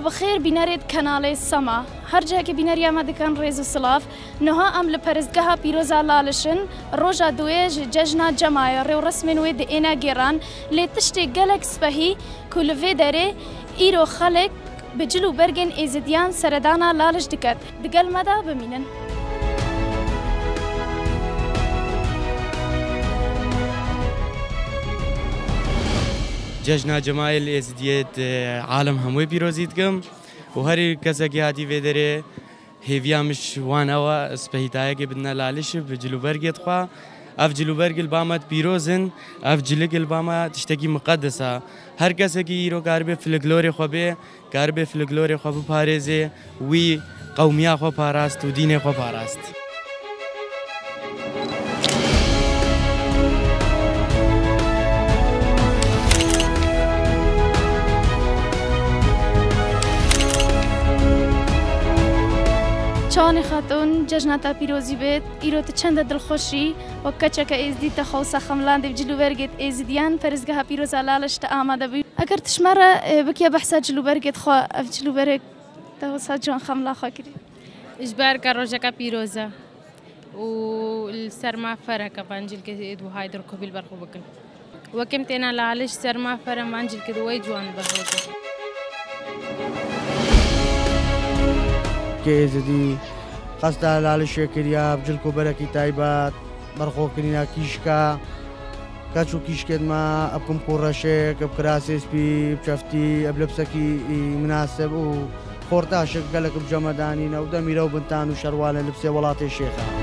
بخير بینارید کانال سما هر جایی که بیناری آمده کن ریز و سلاف نها ام لپرزگاه پیروزا لالشن روزا دویج جشن جماعی رو رسمی نوید اینا گران لتشتی گلک سپهی کلوی داره ایرو خلق بجلو برگن ازدیان سردانا لالش دکت دگل مدا بمینن. جشن جماعي الازديات عالم هموي بيروزيتكم وهري كساكي هاتي فيدري هيفيا مش وان اوا سبهيتايا كي بدنا لالش بجلوبرغ يتخوا اف جلوبرغ البامات بيروزن اف جلق الباما تشتكي مقدسه هر كساكي يرو غاربه فلغلوري خوبه غاربه فلغلوري خوب باريزي وي قوميا خو باراست ودين خو باراست. چانی خاتون جشنتا پیروزی بید ایرو چند دلخوشی و کچک ازدی تخوص خملاند بجلوبرگت ازدیان پرزگاه پیروز لالش آماده بی اگر تشمره بکی بحث جلوبرگت خو جلوبرگ توسط جان خملا خاکری اجبار کروجک پیروزه و السرما فرق بانجل که دو هایدر کبیل برخو بکن وکم تینا لالش سرما فرق بانجل که دوی جوان برخو كيزدي قصد على الشكريا بجلكو بركي تايبات برخو كرينا كيشكا كاتشو كيشكد ما ابكم قراشك بكراسيس بي بشفتي بلبسكي مناسب وخورتاشك قالك بجمداني ودميرو بنتان وشروال لبسي ولاتي الشيخه